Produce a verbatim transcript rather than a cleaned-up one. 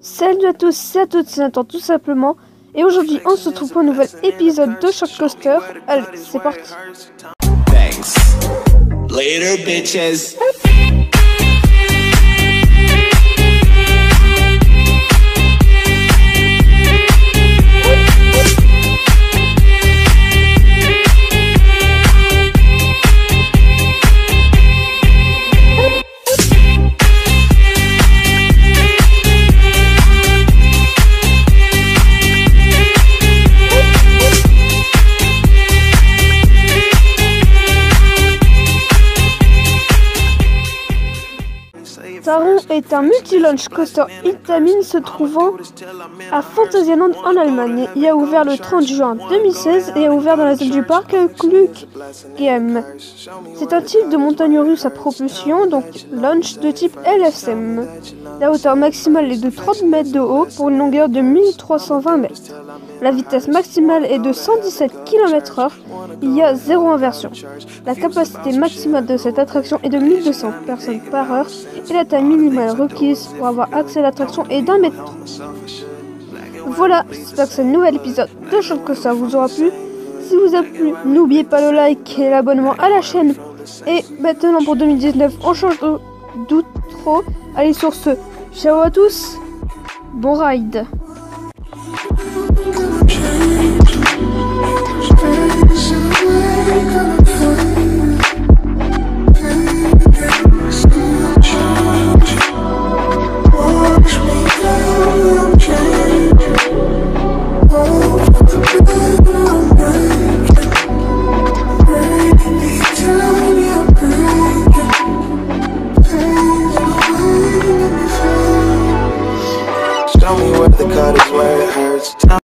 Salut à tous, c'est à toutes, c'est Nathan tout simplement. Et aujourd'hui, on se retrouve pour un nouvel épisode de Shock Coaster. Allez, c'est parti. Thanks. Later, bitches. Taron est un multi-launch coaster Itamine se trouvant à Phantasialand en Allemagne. Il a ouvert le trente juin deux mille seize et a ouvert dans la zone du parc Klug Game. C'est un type de montagne russe à propulsion, donc launch de type L F M. La hauteur maximale est de trente mètres de haut pour une longueur de mille trois cent vingt mètres. La vitesse maximale est de cent dix-sept kilomètres heure. Il y a zéro inversion. La capacité maximale de cette attraction est de mille deux cents personnes par heure et la taille minimale requise pour avoir accès à l'attraction est d'un mètre trente. Voilà, j'espère que ce nouvel épisode de Shock Coaster vous aura plu. Si vous a plu, n'oubliez pas le like et l'abonnement à la chaîne. Et maintenant pour deux mille dix-neuf, on change d'outro. Allez sur ce, ciao à tous, bon ride. Tell me where the cut is, where it hurts.